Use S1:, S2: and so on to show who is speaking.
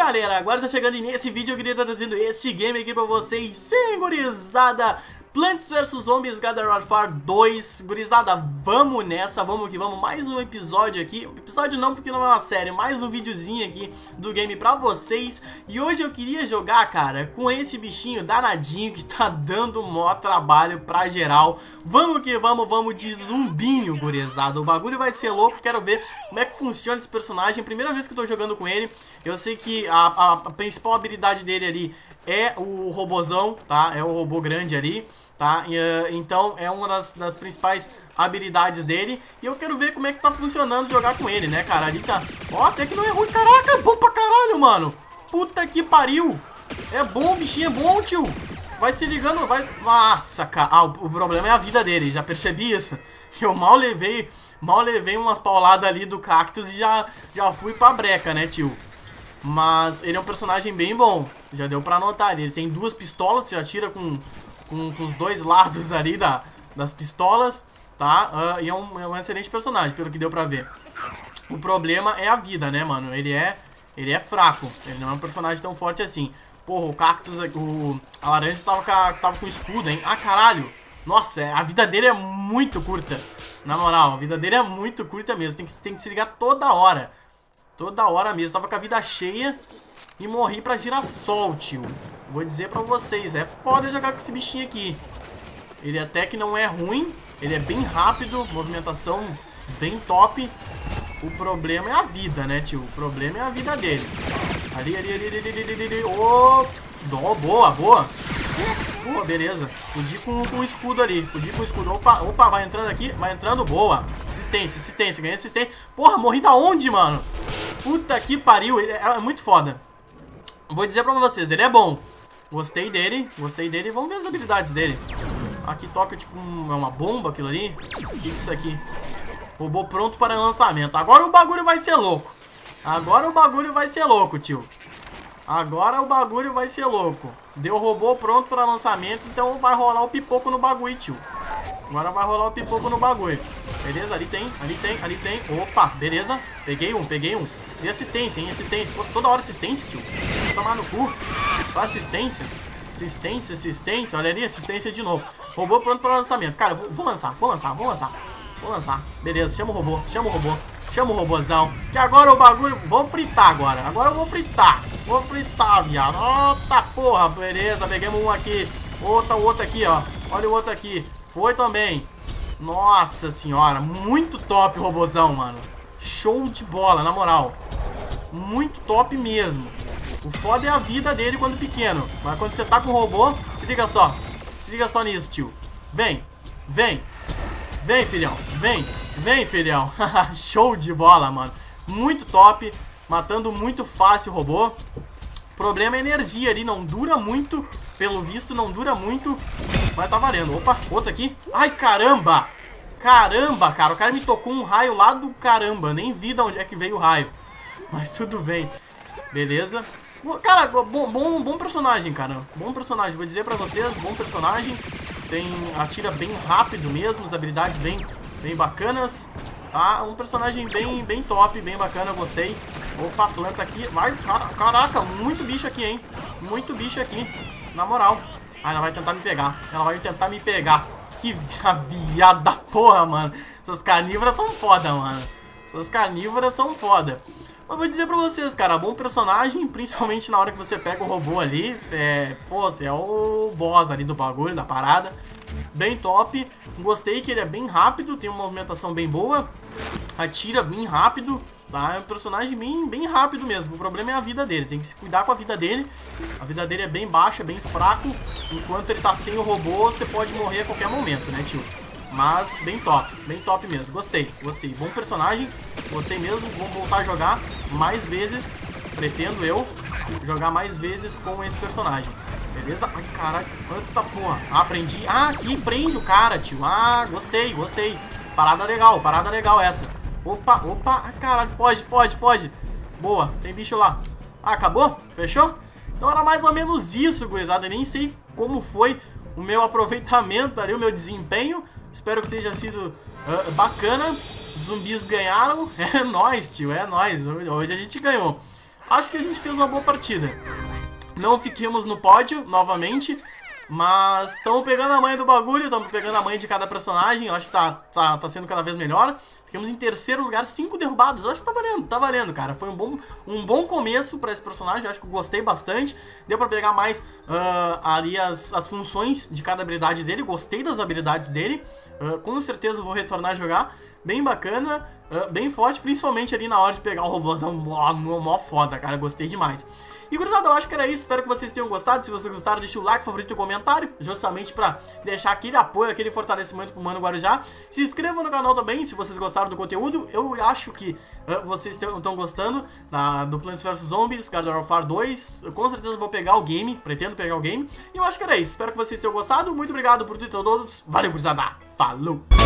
S1: galera, agora já chegando nesse vídeo eu queria estar trazendo este game aqui pra vocês, sim, gurizada, Plants vs Zombies Garden Warfare 2, gurizada, vamos nessa, vamos que vamos, mais um episódio aqui, episódio não porque não é uma série, mais um videozinho aqui do game pra vocês, e hoje eu queria jogar, cara, com esse bichinho danadinho que tá dando mó trabalho pra geral, vamos que vamos de zumbinho, gurizada, o bagulho vai ser louco, quero ver como é que funciona esse personagem, primeira vez que eu tô jogando com ele, eu sei que a principal habilidade dele ali é o robozão, tá, é o robô grande ali, tá? Então é uma das principais habilidades dele. E eu quero ver como é que tá funcionando jogar com ele, né, cara? Ali tá... Ó, até que não é ruim. Caraca, é bom pra caralho, mano. Puta que pariu. É bom, bichinho, é bom, tio. Vai se ligando, vai... Nossa, cara. Ah, o problema é a vida dele, já percebi isso. Eu mal levei umas pauladas ali do cactus e já fui pra breca, né, tio? Mas ele é um personagem bem bom. Já deu pra notar. Ele tem duas pistolas, você atira com os dois lados ali das pistolas, tá? E é um excelente personagem, pelo que deu pra ver. O problema é a vida, né, mano? Ele é fraco. Ele não é um personagem tão forte assim. Porra, o cactus, a laranja tava com escudo, hein? Ah, caralho! Nossa, a vida dele é muito curta. Na moral, a vida dele é muito curta mesmo. Tem que se ligar toda hora. Toda hora mesmo. Tava com a vida cheia e morri pra girassol, tio. Vou dizer pra vocês, é foda jogar com esse bichinho aqui. Ele até que não é ruim. Ele é bem rápido, movimentação bem top. O problema é a vida, né, tio? O problema é a vida dele. Ali. Oh, boa. Boa, beleza. Fudi com o escudo ali. Opa, vai entrando aqui. Vai entrando, boa. Assistência, ganhei assistência. Porra, morri da onde, mano? Puta que pariu. É muito foda. Vou dizer pra vocês, ele é bom. Gostei dele. Vamos ver as habilidades dele. Aqui toca tipo é uma bomba aquilo ali. O que é isso aqui? Robô pronto para lançamento. Agora o bagulho vai ser louco. Tio. Agora o bagulho vai ser louco. Deu robô pronto para lançamento, então vai rolar o pipoco no bagulho, tio. Agora vai rolar o pipoco no bagulho. Beleza, ali tem. Opa, beleza. Peguei um. E assistência, hein? Pô, toda hora assistência, tio. Vou tomar no cu. Só assistência. Olha ali, assistência de novo. Robô pronto para lançamento. Cara, vou lançar. Beleza, chama o robô. Chama o robôzão. Que agora o bagulho... Vou fritar agora. Vou fritar, viado. Eita porra, beleza. Pegamos um aqui. Outro aqui, ó. Olha o outro aqui. Foi também. Nossa senhora. Muito top o robôzão, mano. Show de bola, na moral. Muito top mesmo. O foda é a vida dele quando pequeno. Mas quando você tá com o robô, se liga só. Se liga só nisso, tio. Vem, filhão. Vem, filhão. Show de bola, mano. Muito top. Matando muito fácil o robô. O problema é a energia ali. Não dura muito. Pelo visto, não dura muito. Mas tá valendo. Opa, outro aqui. Ai, caramba. Caramba, cara. O cara me tocou um raio lá do caramba. Nem vi de onde é que veio o raio. Mas tudo bem. Beleza. Cara, bom personagem, cara. Bom personagem. Vou dizer pra vocês. Bom personagem. Atira bem rápido mesmo. As habilidades bem bacanas. Tá? Um personagem bem top. Bem bacana. Gostei. Opa, planta aqui. Vai, caraca. Muito bicho aqui, hein. Muito bicho aqui. Na moral. Ah, ela vai tentar me pegar. Que viado da porra, mano. Essas carnívoras são foda, mano. Mas vou dizer pra vocês, cara, bom personagem, principalmente na hora que você pega o robô ali. Você é o boss ali do bagulho, da parada. Bem top. Gostei que ele é bem rápido, tem uma movimentação bem boa. Atira bem rápido. Tá? É um personagem bem rápido mesmo. O problema é a vida dele. Tem que se cuidar com a vida dele. A vida dele é bem baixa, bem fraco. Enquanto ele tá sem o robô, você pode morrer a qualquer momento, né, tio? Mas bem top mesmo. Gostei. Bom personagem. Gostei mesmo. Vou voltar a jogar mais vezes. Pretendo eu jogar mais vezes com esse personagem. Beleza? Ai, caralho. Quanta porra. Ah, aprendi. Ah, aqui prende o cara, tio. Ah, gostei. Parada legal essa. Opa. Ah, caralho. Foge. Boa. Tem bicho lá. Ah, acabou? Fechou? Então era mais ou menos isso, gurizada. Eu nem sei como foi o meu aproveitamento ali, o meu desempenho. Espero que tenha sido bacana. Os zumbis ganharam. É nóis, tio. É nóis. Hoje a gente ganhou. acho que a gente fez uma boa partida. Não fiquemos no pódio, novamente, mas estamos pegando a manha do bagulho, estamos pegando a manha de cada personagem. Eu acho que tá sendo cada vez melhor. Ficamos em terceiro lugar, 5 derrubadas. Eu acho que tá valendo, cara. Foi um bom começo pra esse personagem. Eu acho que eu gostei bastante. Deu pra pegar mais ali as funções de cada habilidade dele. Gostei das habilidades dele. Com certeza vou retornar a jogar. Bem bacana, bem forte, principalmente ali na hora de pegar o robôzão mó foda, cara. Gostei demais. E, gurizada, eu acho que era isso. Espero que vocês tenham gostado. Se vocês gostaram, deixa o like, favorito e comentário, justamente pra deixar aquele apoio, aquele fortalecimento pro Mano Guarujá. Se inscrevam no canal também, se vocês gostaram do conteúdo. Eu acho que vocês estão gostando do Plants vs Zombies, Garden of War 2. Eu com certeza vou pegar o game, pretendo pegar o game. E eu acho que era isso. Espero que vocês tenham gostado. Muito obrigado por tudo e todos. Valeu, gurizada. Falou!